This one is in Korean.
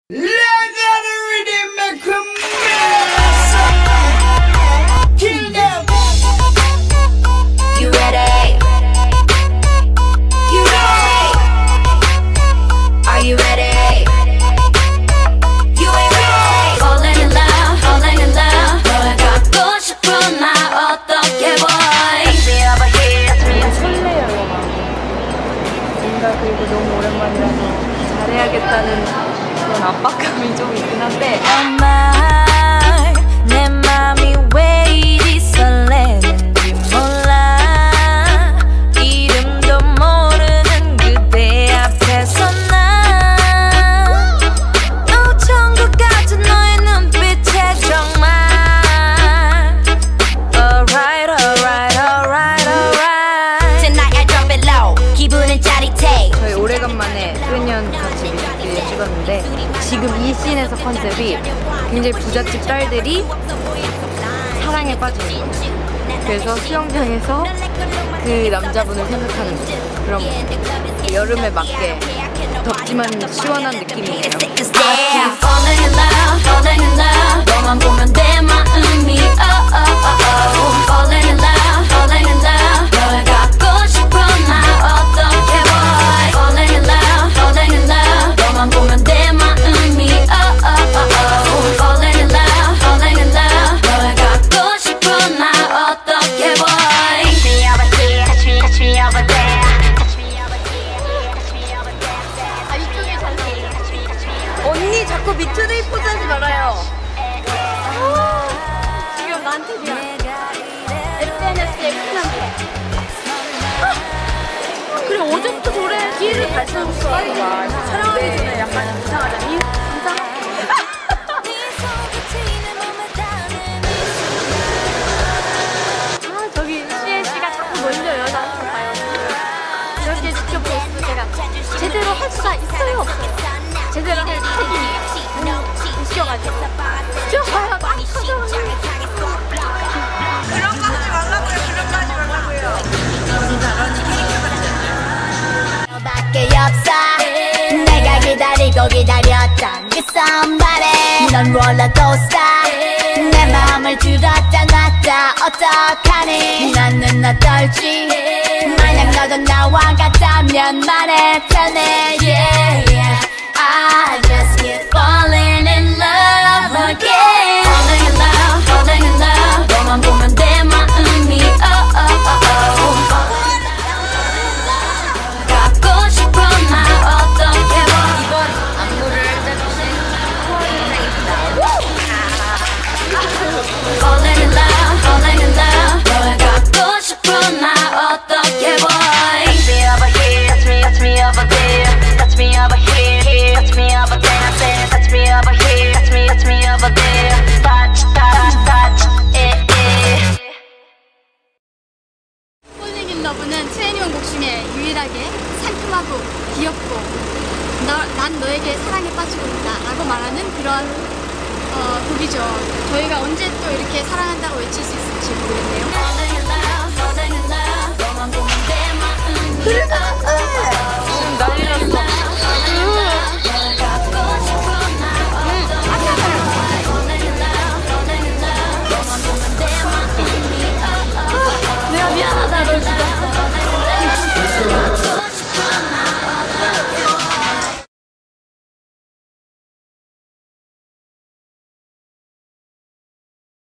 그리고 너무 오랜만이라서 잘해야겠다는 그런 압박감이 좀 있긴 한데 정말 내 맘이 왜 이리 설레는지 몰라. 이름도 모르는 그대 앞에서 난 천국 같은 너의 눈빛에 정말 Alright, alright, alright, alright. Tonight I drop it low. 기분은 짜릿해. 저희 오래간만에 수년 같이 뮤직비디오 찍었는데 지금 이 씬에서 컨셉이 굉장히 부잣집 딸들이 사랑에 빠지는 거예요. 그래서 수영장에서 그 남자분을 생각하는 거예요. 그럼 여름에 맞게 덥지만 시원한 느낌이에요. Falling in love, falling in love. 너만 보면 내 마음이 Falling in love, falling in love. 널 갖고 싶어 나 어떻게 boy. Falling in love, falling in love. 너만 보면 내 마음이 Falling in love, falling in love. 널 갖고 싶어 나 어떻게 boy. Touch me over here, touch me, touch me over there. 언니 자꾸 미투데이 포즈 하지 말아요. 지금 나한테 미안. SNS에 큰한테. 그래 어제부터 저래. 기회를 발산했어. 촬영하기 전에 약간 이상하잖니? 이상? 저기 CLC가 자꾸 놀려요. 나한테 봐요. 이렇게 지켜보고 있을 때가 제대로 할 수가 있어요 없어요? 제대로 할 책임이 있어가지고 지켜봐요. 막 터져. 그런 거 하지 말라고요. 그런 거 하지 말라고요. 너밖에 없어. 내가 기다리고 기다렸던 그 somebody. 넌 롤러코스터. 내 마음을 들었다 놨다 어떡하니. 나는 어떨지. 만약 너도 나와 같다면 말해 tell me yeah yeah. I just keep falling in love again. Falling in love, falling in love. 너만 보면 내 마음이 갖고 싶어 나 어떻게 봐. 이번 안무를 짜주신 Falling in love, falling in love. 널 갖고 싶어 나 어떻게 봐. Touch me over here, touch me, touch me over there. Touch me over here, here, touch me over there. Touch me over here, touch me, touch me over there. Touch, touch, touch, Falling in Love는 트웬티원 곡 중에 유일하게 상큼하고 귀엽고 난 너에게 사랑에 빠지고 있다 라고 말하는 그런 곡이죠. 저희가 언제 또 이렇게 사랑한다고 외칠 수 있을지 모르겠네요. Falling in love, falling in love. 너만 보면 내 마음이